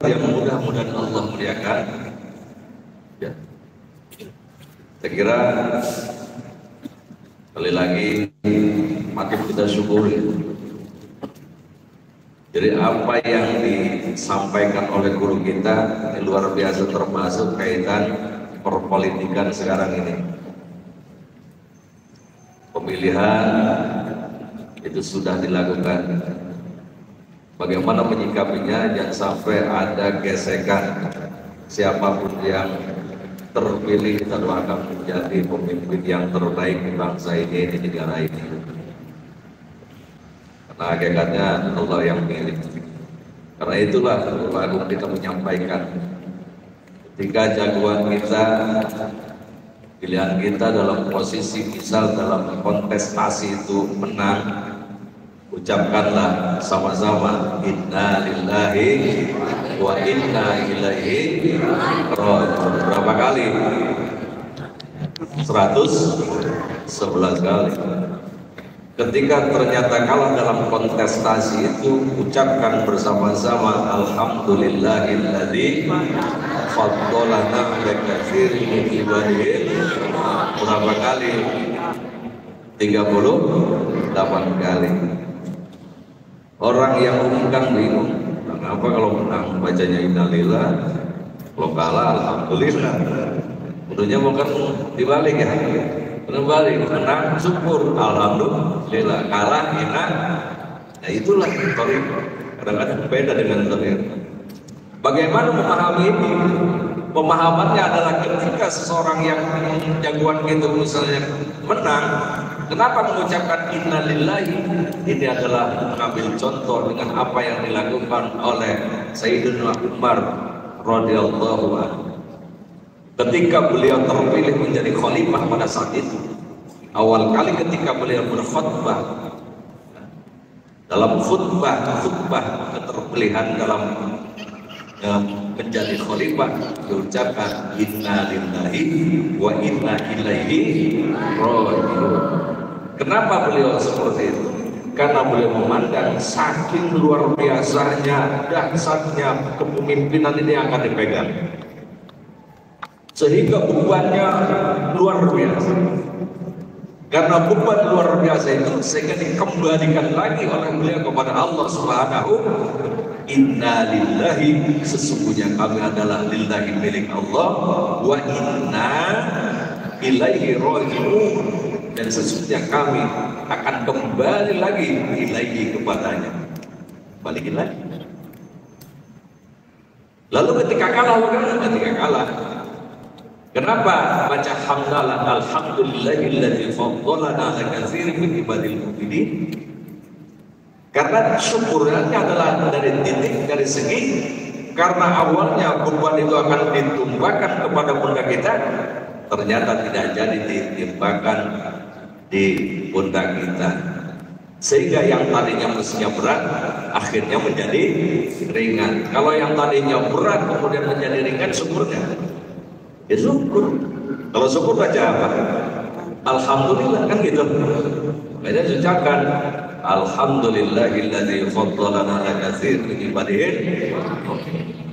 yang mudah-mudahan Allah muliakan. Ya. Saya kira sekali lagi makin kita syukuri. Jadi apa yang disampaikan oleh guru kita ini luar biasa, termasuk kaitan perpolitikan sekarang ini. Pemilihan itu sudah dilakukan. Bagaimana menyikapinya, jangan sampai ada gesekan. Siapapun yang terpilih tentu akan menjadi pemimpin yang terbaik di bangsa ini, di negara ini. Karena hakikatnya Allah yang memilih. Karena itulah lagu kita menyampaikan, ketika jagoan kita, pilihan kita dalam posisi misal dalam kontestasi itu menang, ucapkanlah sama-sama inna lillahi wa inna ilaihi raji'un. Berapa kali? 111 kali. Ketika ternyata kalah dalam kontestasi itu, ucapkan bersama-sama alhamdulillahilladzi faddalana ala katsirin min ibadihi. Berapa kali? 38 kali. Orang yang umumkan bingung, kenapa kalau menang bacanya innalillah, kalau kalah alhamdulillah. Tentunya bukan dibalik ya, berbalik, menang syukur alhamdulillah, kalah inna. Nah itulah teori. Kadang-kadang beda dengan teori. Bagaimana memahami ini? Pemahamannya adalah ketika seseorang yang jagoan itu misalnya menang, kenapa mengucapkan innalillahi? Ini adalah mengambil contoh dengan apa yang dilakukan oleh Sayyidina Umar radhiyallahu anhu. Ketika beliau terpilih menjadi khalifah pada saat itu, awal kali ketika beliau berkhutbah, dalam khutbah keterpilihan dalam menjadi khalifah diucapkan inna lillahi wa inna ilaihi raji'un. Kenapa beliau seperti itu? Karena beliau memandang saking luar biasanya, dahsyatnya kepemimpinan ini akan dipegang, sehingga bebannya luar biasa. Karena beban luar biasa itu sehingga dikembalikan lagi oleh beliau kepada Allah Subhanahu. Inna lillahi, sesungguhnya kami adalah lillahi, milik Allah, wa inna ilaihi raji'un, dan sesungguhnya kami akan kembali lagi ilaihi, kepadanya. Balikin lagi. Lalu ketika kalah, kenapa baca hamdalah alhamdulillahilladzi faddalana ala katsirin min ibadil mu'minin? Karena syukurnya adalah dari segi karena awalnya beban itu akan ditumpahkan kepada pundak kita, ternyata tidak jadi ditimpakan di pundak kita, sehingga yang tadinya mestinya berat akhirnya menjadi ringan. Kalau yang tadinya berat kemudian menjadi ringan, syukurnya ya syukur. Kalau syukur baca apa? Alhamdulillah, kan gitu. Kemudian ucapkan alhamdulillahilladzi faddalana ala katsirin min ibadihi.